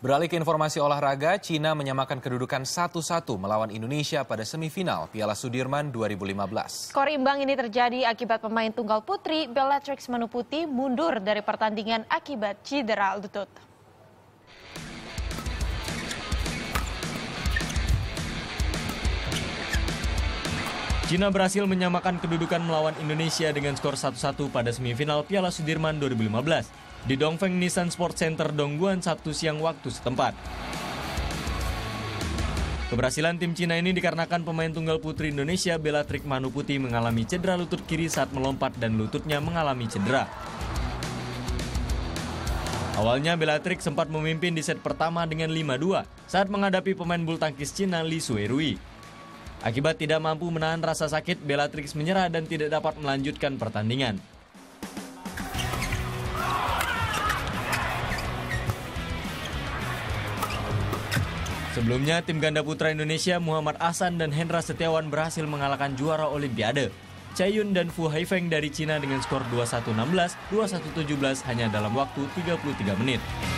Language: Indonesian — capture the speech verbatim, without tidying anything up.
Beralih ke informasi olahraga, Cina menyamakan kedudukan satu satu melawan Indonesia pada semifinal Piala Sudirman dua ribu lima belas. Skor imbang ini terjadi akibat pemain tunggal putri Bellatrix Manuputi mundur dari pertandingan akibat cedera lutut. Cina berhasil menyamakan kedudukan melawan Indonesia dengan skor satu satu pada semifinal Piala Sudirman dua ribu lima belas di Dongfeng Nissan Sport Center Dongguan Sabtu siang waktu setempat. Keberhasilan tim Cina ini dikarenakan pemain tunggal putri Indonesia Bellatrix Manuputi mengalami cedera lutut kiri saat melompat dan lututnya mengalami cedera. Awalnya Bellatrix sempat memimpin di set pertama dengan lima dua saat menghadapi pemain bulu tangkis Cina Li Suerui. Akibat tidak mampu menahan rasa sakit, Bellatrix menyerah dan tidak dapat melanjutkan pertandingan. Sebelumnya, tim ganda putra Indonesia Muhammad Ahsan dan Hendra Setiawan berhasil mengalahkan juara Olimpiade Cai Yun dan Fu Haifeng dari Cina dengan skor dua satu enam belas, dua satu tujuh belas hanya dalam waktu tiga puluh tiga menit.